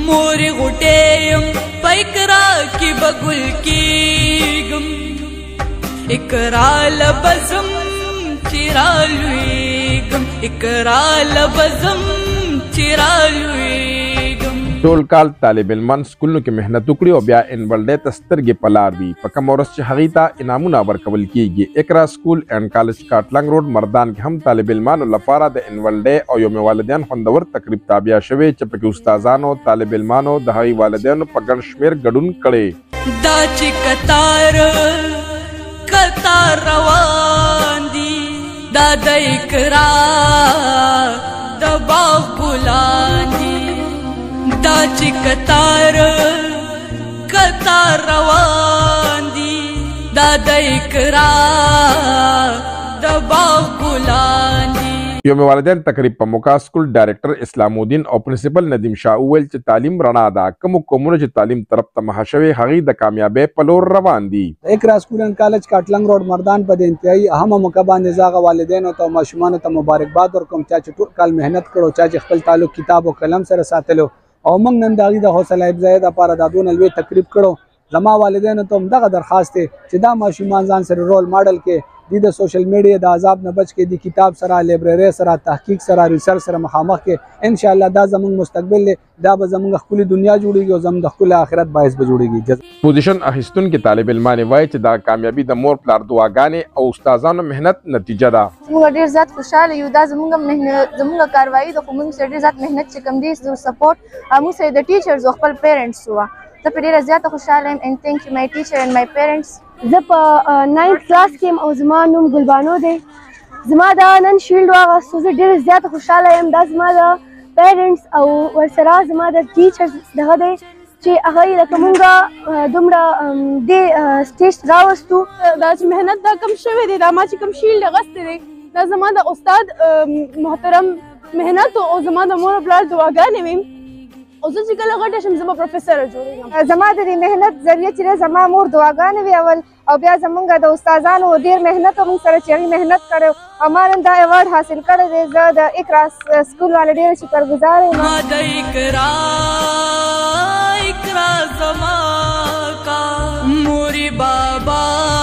मोरी गुटेयम पैकरा की बगुल कीगम इकरा लबज़म चिरालुईगम इकरा लबज़म चिरालुईगम ټول کال طالب علمان سکولونو کې محنت وکړي او بیا انول ډے ته سترګې په لار وي په کوم ورځ چې هغوی ته انعامونه ورکول کیږي اقرا سکول اینڈ کالج کاټلنګ روډ مردان کې هم طالب علمانو لپاره د انول ډے او یوم والدین خوندور تقریب تابع شوی چې پکې استادانو طالب علمانو د هغوی والدینو په ګڼ شمېر ګډون کړی دا چې کتار روان دي دا د اقرا د باغ ګلان دي دا چې کتار روان دي دا د اقرا د باغ ګلان دي یوم والدین تقریب په موقع سکول ډایرکټر اسلام الدین او پرنسپل ندیم شاه وویل چې تعلیم رڼا ده کوم قومونه چې تعلیم طرف ته مخه شوي هغوی د کامیابۍ په لور روان دي اقرا سکول اینڈ کالج کاټلنګ روډ مردان په د انتهایی اهمه موقع باندې زه هغه والدینو ته او ماشومانو ته مبارکباد ورکوم چا چې ټول کال محنت کړو چا چې خپل تعلق کتاب او قلم سره ساتلو او موږ نن د هغوی د حوصله افزایۍ دپاره دا دونه لوی تقریب کړو زما والدینو ته هم دغه درخواست دی چې دا ماشومان ځان سره رول ماډل کې دی د سوشل میډیا د عذاب نه بچ کې دی کتاب سره لایبرری سره تحقیق سره ریسرچ سره مخامخ کې ان شاء الله دا زموږ مستقبل دی دا به زموږ ښکلې دنیا جوړیږي او زموږ د ښکلې آخرت باعث به جوړیږي پوزیشن اخیستونکي طالب علمان وایي چې دا کامیابي د مور پلار دعاګانې او استادانو محنت نتیجه ده موږ ډېر زیات خوشحاله یو دا زموږ کاروایي د خو موږ سره ډېر زیات محنت چې کوم دی سپورټ موږ سره د ټیچرز او خپل پیرنټس وه زه په ډېره زیاته خوشحاله یم and thank you my teacher and my parents زه په 9th کلاس کې یم او زما نوم ګلبانو دی زما دا نن شیلډ واغوستو زه ډېره زیاته خوشحاله یم دا زما د پیرنټس او ورسره زما د ټیچرز دغه دی چې هغوی لکه مونږ دومره دې سټیج راوستو دا چې محنت دا کم شوی دی دا ما چې کم شیلډ اغوستی دی دا زما د استاد محترم محنت او زما د مور پلار دعاګانې وي او زه چې کله غټه شم زما پروفیسره جوړېږم زما د دې محنت ذریعه چې زما مور دعاګانې وي اول او بیا زمونږ د استادانو ډېر محنت او موږ سره چې هغوی محنت کړی او ما نن دا ایوارډ حاصل کړی دی زه د اقرا سکول والا ډېره شکرګزار یم د اقرا زما کا موری بابا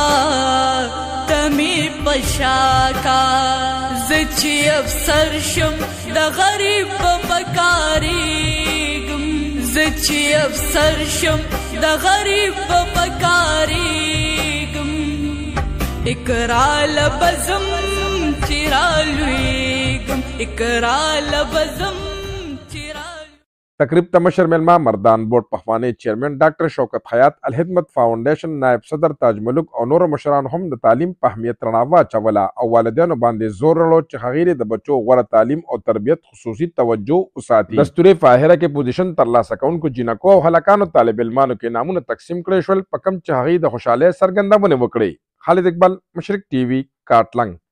تمی پشا کا زه چې افسر شم د غریب په پکاریږم زه چې افسر شم د غریب په پکاریږم اقرا لبزم چرالویږم اقرا لبزم تقریب ته مشر میلمه مردان بورډ پخوانی چیرمن ډاکټر شوکت حیات الخدمت فاونډیشن نائب صدر تاج ملک او نور مشران هم د تعلیم په اهمیت رڼا واچوله او والدینو باندې زور وړو چې هغوی د بچو غوره تعلیم او تربیت خصوصي توجه وساتي دستور فاهره کې پوزیشن ترلاسه کوونکو جینکو او هلکانو طالب علمانو کې نامونه تقسیم کړي شول په کوم چې هغوی د خوشحالۍ څرګندونې وکړې خالد اقبال مشرق ټي وي کاټلنګ